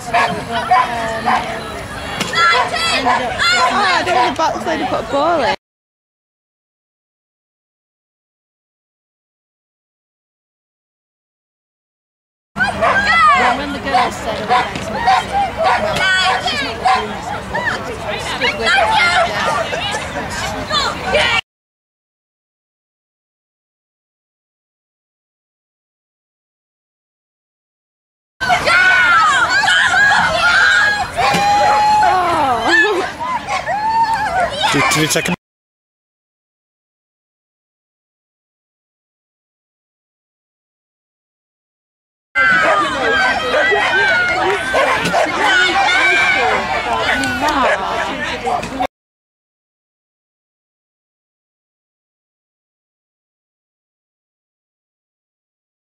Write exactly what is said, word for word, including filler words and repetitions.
school, but um, ended up... Oh, I don't know the box where they put a ball in. Yeah, when the girls said, oh, thanks, well, she's not the coolest, I stood with her and down. Oh. Did, did you take a